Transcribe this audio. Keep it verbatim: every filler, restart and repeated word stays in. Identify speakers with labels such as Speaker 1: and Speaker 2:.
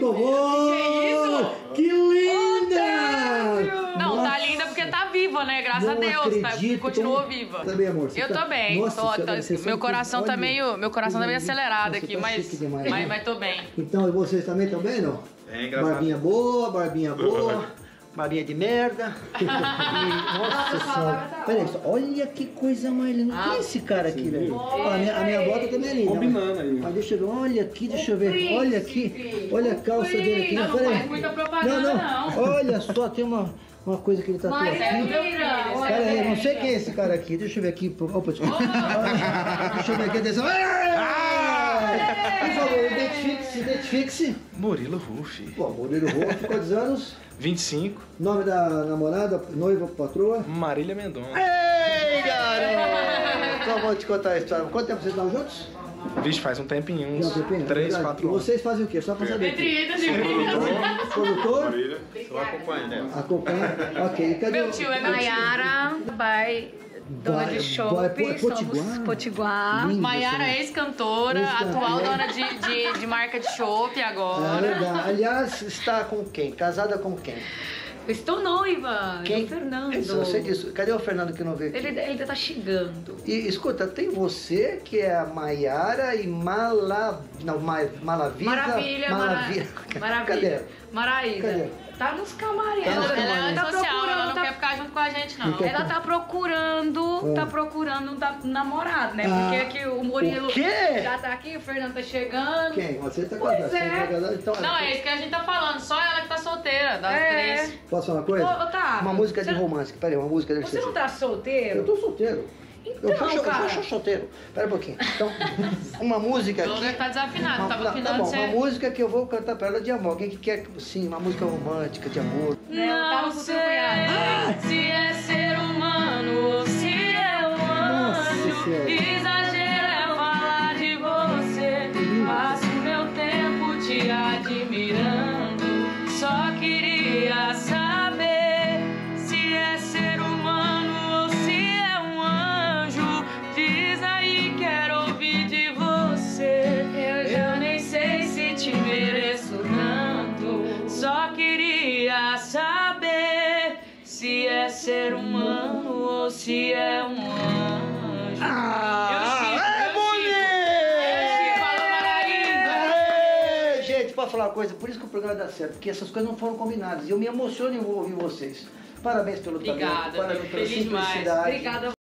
Speaker 1: vovô!
Speaker 2: Que isso?
Speaker 1: Que linda!
Speaker 2: Não, tá linda porque tá viva, né? Graças
Speaker 1: Não
Speaker 2: a Deus, tá,
Speaker 1: acredito,
Speaker 2: continuou
Speaker 1: como-
Speaker 2: viva.
Speaker 1: Tá bem, amor? Você
Speaker 2: Eu
Speaker 1: tá-
Speaker 2: tô bem.
Speaker 1: Nossa,
Speaker 2: tô-
Speaker 1: você
Speaker 2: tá-
Speaker 1: tá- você
Speaker 2: meu
Speaker 1: só-
Speaker 2: coração tá
Speaker 1: olha,
Speaker 2: meio, meu coração tá meio
Speaker 1: coisa
Speaker 2: acelerado
Speaker 1: linda.
Speaker 2: aqui,
Speaker 1: Você tá
Speaker 2: mas,
Speaker 1: chique demais,
Speaker 2: mas,
Speaker 1: né?
Speaker 2: mas tô bem.
Speaker 1: Então, e vocês também estão bem, não?
Speaker 3: É engraçado.
Speaker 1: Barbinha boa, barbinha boa, barbinha de merda. E, nossa senhora. Peraí, só- olha que coisa mais linda. Quem é esse cara aqui, velho? Ó, A minha, a minha bota também é linda.
Speaker 3: Combinando
Speaker 1: mas-
Speaker 3: aí.
Speaker 1: Mas deixa eu ver, olha aqui, deixa eu ver. Olha aqui, olha a calça dele aqui.
Speaker 2: Não, não
Speaker 1: Peraí.
Speaker 2: faz muita propaganda,
Speaker 1: não,
Speaker 2: não.
Speaker 1: Olha só, tem uma, uma coisa que ele tatuou
Speaker 2: Mas é do
Speaker 1: aqui.
Speaker 2: meu filho. isso é
Speaker 1: Pera
Speaker 2: do
Speaker 1: aí,
Speaker 2: meu
Speaker 1: não sei
Speaker 2: filho.
Speaker 1: quem é esse cara aqui. Deixa eu ver aqui. Opa, desculpa. Deixa eu ver aqui, atenção. Por favor, identifique-se, identifique-se.
Speaker 3: Murilo Ruff.
Speaker 1: Bom, Murilo Rolf, quantos anos?
Speaker 3: vinte e cinco.
Speaker 1: Nome da namorada, noiva, patroa?
Speaker 3: Marília Mendonça.
Speaker 1: Ei, garoto! Então vou te contar a história. Quanto tempo vocês estão juntos?
Speaker 3: Vixe, faz um tempinho,
Speaker 1: Já
Speaker 3: uns
Speaker 1: um tempinho?
Speaker 3: três,
Speaker 1: Verdade.
Speaker 3: quatro
Speaker 1: E
Speaker 3: anos.
Speaker 1: vocês fazem o quê? Só pra saber. aqui.
Speaker 2: Entre idas e vindas.
Speaker 1: Produtor?
Speaker 3: Sou acompanhante.
Speaker 1: Acompanha. Ok, cadê
Speaker 2: Meu
Speaker 1: o-
Speaker 2: tio é meu tio.
Speaker 4: Maiara, vai, dona
Speaker 1: Vai-
Speaker 4: de shopping,
Speaker 1: vai- é
Speaker 4: somos
Speaker 1: potiguar?
Speaker 4: Potiguar.
Speaker 1: Lindo,
Speaker 2: Maiara
Speaker 1: assim.
Speaker 2: é ex-cantora,
Speaker 1: Ex-cantora.
Speaker 2: atual dona de, de, de marca de chopp
Speaker 1: Ah,
Speaker 2: agora.
Speaker 1: legal. Aliás, está com quem? Casada com quem?
Speaker 4: Eu estou noiva,
Speaker 1: Quem?
Speaker 4: do Fernando.
Speaker 1: Eu sei disso. Cadê o Fernando que não veio aqui?
Speaker 4: Ele, ele ainda tá chegando.
Speaker 1: E escuta, tem você que é a Maiara e Mala... Não, Ma... Malavisa...
Speaker 4: Maravilha,
Speaker 1: Maravilha.
Speaker 4: Mara- Maravilha.
Speaker 1: Cadê?
Speaker 4: Maraída.
Speaker 1: Cadê?
Speaker 4: Tá nos camarim.
Speaker 1: Tá nos
Speaker 2: Ela, ela é
Speaker 1: camarim.
Speaker 4: tá
Speaker 2: antissocial, ela
Speaker 4: procurando,
Speaker 2: não
Speaker 4: tá-
Speaker 2: quer ficar junto com a gente, não.
Speaker 1: Não quer-
Speaker 4: Ela tá procurando,
Speaker 1: Ah.
Speaker 4: tá procurando um da- namorado, né?
Speaker 1: Ah.
Speaker 4: Porque aqui o Murilo
Speaker 1: O quê?
Speaker 4: já tá aqui, o Fernando tá chegando.
Speaker 1: Quem? Você tá
Speaker 4: Pois
Speaker 1: casada? Você
Speaker 4: é.
Speaker 1: tá casada? Então,
Speaker 2: Não, é isso que a gente tá falando, só ela que tá solteira, das
Speaker 4: É.
Speaker 2: três.
Speaker 1: Posso falar uma
Speaker 4: Ô,
Speaker 1: coisa?
Speaker 4: ô, Otávio,
Speaker 1: Uma música de
Speaker 4: você-
Speaker 1: romance. Peraí, uma música deve
Speaker 4: Você
Speaker 1: ser
Speaker 4: não tá solteiro?
Speaker 1: Eu tô solteiro.
Speaker 4: Então,
Speaker 1: eu, sou, eu
Speaker 4: cara.
Speaker 1: sou solteiro. Pera um pouquinho. Então, uma música
Speaker 2: O Douglas
Speaker 1: aqui.
Speaker 2: tá desafinado,
Speaker 1: Uma,
Speaker 2: tava
Speaker 1: tá
Speaker 2: afinando
Speaker 1: bom,
Speaker 2: você.
Speaker 1: uma música que eu vou cantar pra ela de amor. Alguém que quer, sim, uma música romântica de amor.
Speaker 2: Não sei se é ser humano ou se é um
Speaker 1: Nossa
Speaker 2: anjo.
Speaker 1: Senhora.
Speaker 2: Exagero é falar de você. Passo meu tempo te admirando. Só queria saber se é ser humano ou se é um anjo. Diz aí, quero ouvir de você. Eu já nem sei se te mereço tanto. Só queria saber se é ser humano ou se é um anjo.
Speaker 1: Ah,
Speaker 2: Eu chico,
Speaker 1: é
Speaker 2: eu
Speaker 1: bonito!
Speaker 2: chico, alô, Maraísa.
Speaker 1: Ei, gente, posso falar uma coisa? Por isso que o programa dá certo, porque essas coisas não foram combinadas. E eu me emociono em ouvir vocês. Parabéns pelo talento,
Speaker 2: Obrigada,
Speaker 1: parabéns
Speaker 2: meu,
Speaker 1: pela
Speaker 2: feliz demais.
Speaker 1: simplicidade.
Speaker 4: Obrigada.